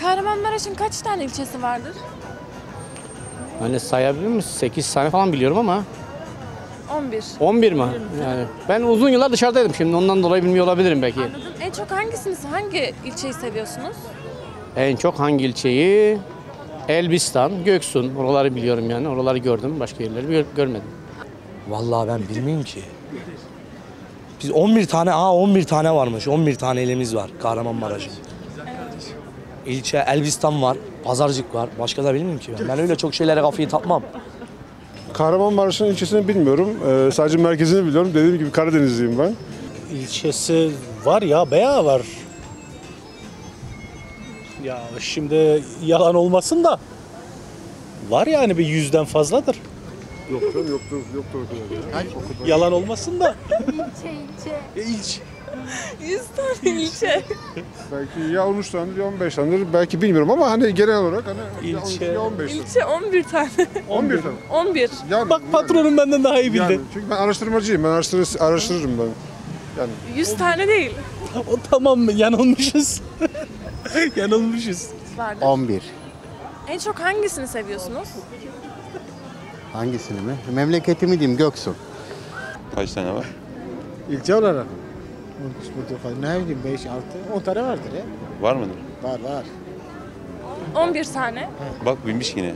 Kahramanmaraş'ın kaç tane ilçesi vardır? Hani sayabilir misin? 8 tane falan biliyorum ama 11. 11 mi? Yani ben uzun yıllar dışarıdaydım, şimdi ondan dolayı bilmiyor olabilirim belki. Anladım. En çok hangi ilçeyi seviyorsunuz? En çok hangi ilçeyi? Elbistan, Göksun, oraları biliyorum yani. Oraları gördüm, başka yerleri görmedim. Vallahi ben bilmiyorum ki. Biz 11 tane varmış. 11 tane ilimiz var Kahramanmaraş'ın. İlçe Elbistan var, Pazarcık var. Başka da bilmiyorum ki ben. Ben öyle çok şeylere kafayı takmam. Kahramanmaraş'ın ilçesini bilmiyorum. Sadece merkezini biliyorum. Dediğim gibi Karadenizliyim ben. İlçesi var ya, bayağı var. Ya şimdi yalan olmasın da var yani, bir 100'den fazladır. Yok canım, yoktur o kadar ya. Yalan olmasın da. İlçe. 100 tane ilçe. Belki ya 13 tanedir ya 15 tanedir. Belki bilmiyorum ama hani genel olarak hani İlçe- ya 15 tane. İlçe 11 tane. 11 tane. 11. Yani, Bak, patronum benden daha iyi bildi. yani, çünkü ben araştırmacıyım. Ben araştırırım ben. Yani 100 tane değil. O tamam mı? Yanılmışız. Yanılmışız. Vardır. 11. En çok hangisini seviyorsunuz? Hangisini mi? Memleketimi diyeyim, Göksu. Kaç tane var? İlçe olarak mı? Ne bileyim 5, 6, 10 tane vardır ya. Var mıdır? Var. 11 tane. Bak bilmiş yine.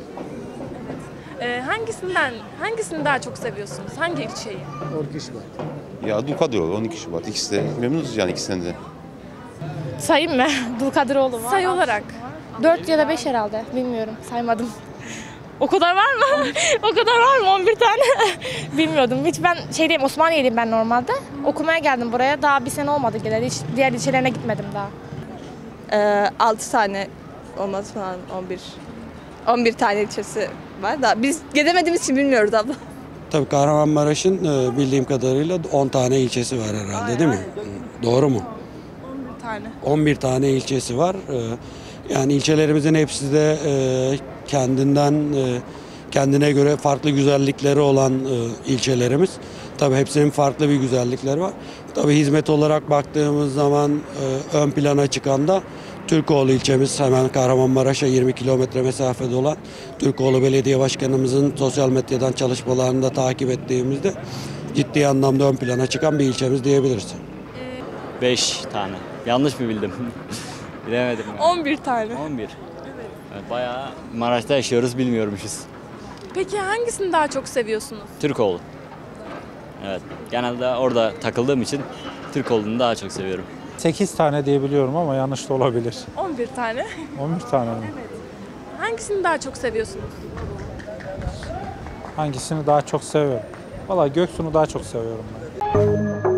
Hangisini daha çok seviyorsunuz? Hangi ilçeyi? 10 kişi var. Ya Dulkadiroğlu 12 Şubat. İkisi de memnunuz yani, ikisinden de. Sayayım mı? Dulkadiroğlu var. Sayı olarak. 4 ya da 5 herhalde. Bilmiyorum. Saymadım. O kadar var mı? O kadar var mı? 11 tane. Bilmiyordum. Hiç ben Osmaniye'liyim ben normalde. Okumaya geldim buraya. Daha bir sene olmadı geleli. Hiç diğer ilçelerine gitmedim daha. 6 tane olmaz falan, 11. 11 tane ilçesi var da biz gidemediğimiz için bilmiyoruz abla. Tabii Kahramanmaraş'ın bildiğim kadarıyla 10 tane ilçesi var herhalde, değil mi? Doğru mu? 11 tane. 11 tane ilçesi var. Yani ilçelerimizin hepsi de kendine göre farklı güzellikleri olan ilçelerimiz. Tabii hepsinin farklı bir güzellikleri var. Tabii hizmet olarak baktığımız zaman ön plana çıkan da Türkoğlu ilçemiz, hemen Kahramanmaraş'a 20 kilometre mesafede olan Türkoğlu Belediye Başkanımızın sosyal medyadan çalışmalarını da takip ettiğimizde ciddi anlamda ön plana çıkan bir ilçemiz diyebiliriz. 5 tane. Yanlış mı bildim? Bilemedim ben. 11 tane. 11. Evet. Bayağı Maraş'ta yaşıyoruz, bilmiyormuşuz. Peki hangisini daha çok seviyorsunuz? Türkoğlu. Evet. Genelde orada takıldığım için Türkoğlu'nu daha çok seviyorum. 8 tane diyebiliyorum ama yanlış da olabilir. 11 tane. 11 tane mi? Hangisini daha çok seviyorsunuz? Hangisini daha çok seviyorum? Valla Göksu'nu daha çok seviyorum ben.